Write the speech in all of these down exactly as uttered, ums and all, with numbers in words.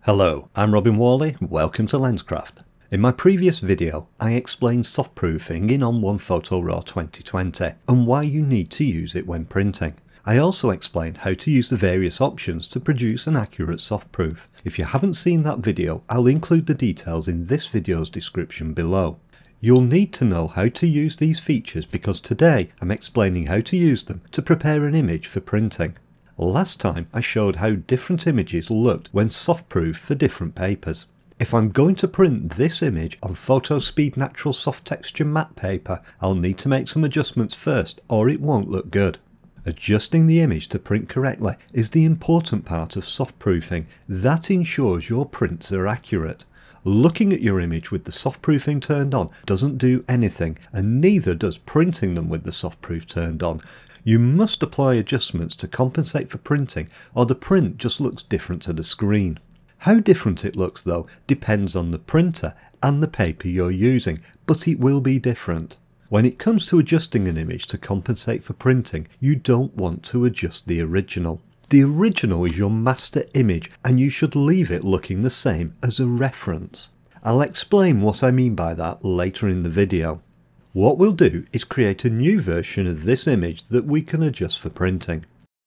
Hello, I'm Robin Whalley, welcome to Lenscraft. In my previous video, I explained soft proofing in On one Photo Raw twenty twenty and why you need to use it when printing. I also explained how to use the various options to produce an accurate soft proof. If you haven't seen that video, I'll include the details in this video's description below. You'll need to know how to use these features because today I'm explaining how to use them to prepare an image for printing. Last time I showed how different images looked when soft proofed for different papers. If I'm going to print this image on Photo Speed Natural Soft Texture matte paper, I'll need to make some adjustments first or it won't look good. Adjusting the image to print correctly is the important part of soft proofing. That ensures your prints are accurate. Looking at your image with the soft proofing turned on doesn't do anything, and neither does printing them with the soft proof turned on. You must apply adjustments to compensate for printing, or the print just looks different to the screen. How different it looks though depends on the printer and the paper you're using, but it will be different. When it comes to adjusting an image to compensate for printing, you don't want to adjust the original. The original is your master image and you should leave it looking the same as a reference. I'll explain what I mean by that later in the video. What we'll do is create a new version of this image that we can adjust for printing.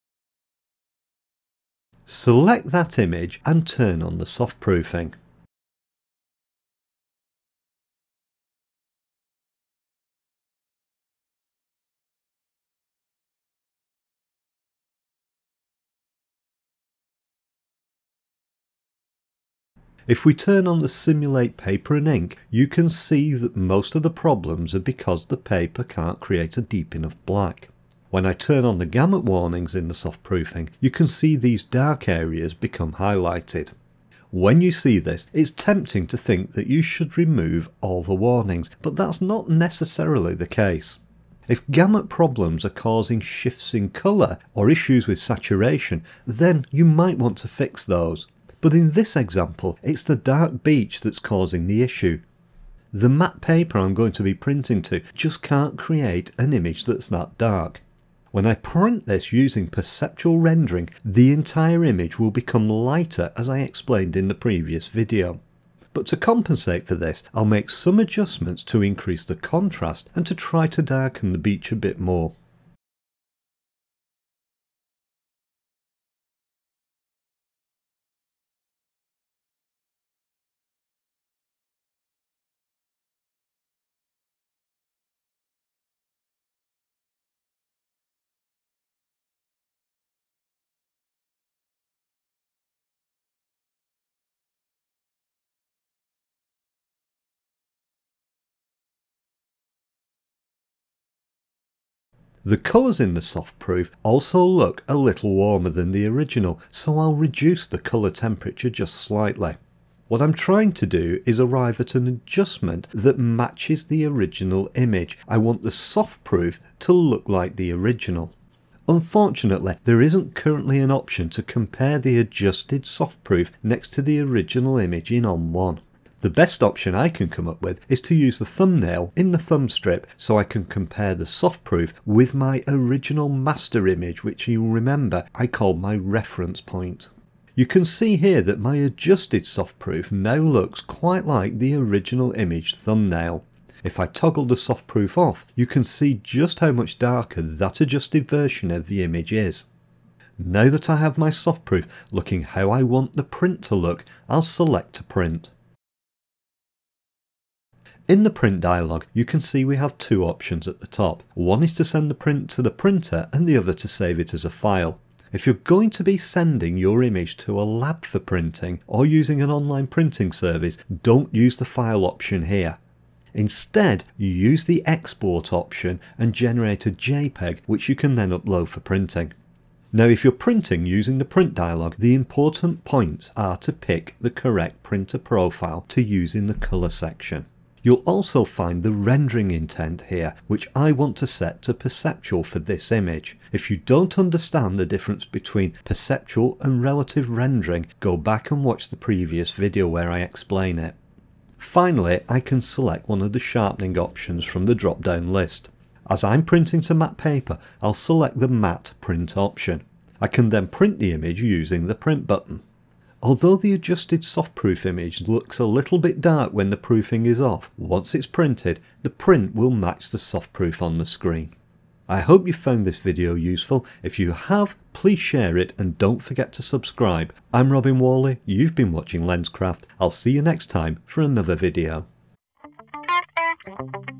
Select that image and turn on the soft proofing. If we turn on the Simulate Paper and Ink, you can see that most of the problems are because the paper can't create a deep enough black. When I turn on the gamut warnings in the soft proofing, you can see these dark areas become highlighted. When you see this, it's tempting to think that you should remove all the warnings, but that's not necessarily the case. If gamut problems are causing shifts in colour or issues with saturation, then you might want to fix those. But in this example, it's the dark beach that's causing the issue. The matte paper I'm going to be printing to just can't create an image that's that dark. When I print this using perceptual rendering, the entire image will become lighter as I explained in the previous video. But to compensate for this, I'll make some adjustments to increase the contrast and to try to darken the beach a bit more. The colours in the soft proof also look a little warmer than the original, so I'll reduce the colour temperature just slightly. What I'm trying to do is arrive at an adjustment that matches the original image. I want the soft proof to look like the original. Unfortunately, there isn't currently an option to compare the adjusted soft proof next to the original image in On one. The best option I can come up with is to use the thumbnail in the thumb strip so I can compare the soft proof with my original master image, which you'll remember I called my reference point. You can see here that my adjusted soft proof now looks quite like the original image thumbnail. If I toggle the soft proof off, you can see just how much darker that adjusted version of the image is. Now that I have my soft proof looking how I want the print to look, I'll select to print. In the print dialog, you can see we have two options at the top. One is to send the print to the printer and the other to save it as a file. If you're going to be sending your image to a lab for printing or using an online printing service, don't use the file option here. Instead, you use the export option and generate a JPEG which you can then upload for printing. Now if you're printing using the print dialog, the important points are to pick the correct printer profile to use in the colour section. You'll also find the rendering intent here, which I want to set to perceptual for this image. If you don't understand the difference between perceptual and relative rendering, go back and watch the previous video where I explain it. Finally, I can select one of the sharpening options from the drop-down list. As I'm printing to matte paper, I'll select the matte print option. I can then print the image using the print button. Although the adjusted soft-proof image looks a little bit dark when the proofing is off, once it's printed, the print will match the soft-proof on the screen. I hope you found this video useful. If you have, please share it and don't forget to subscribe. I'm Robin Whalley, you've been watching Lenscraft. I'll see you next time for another video.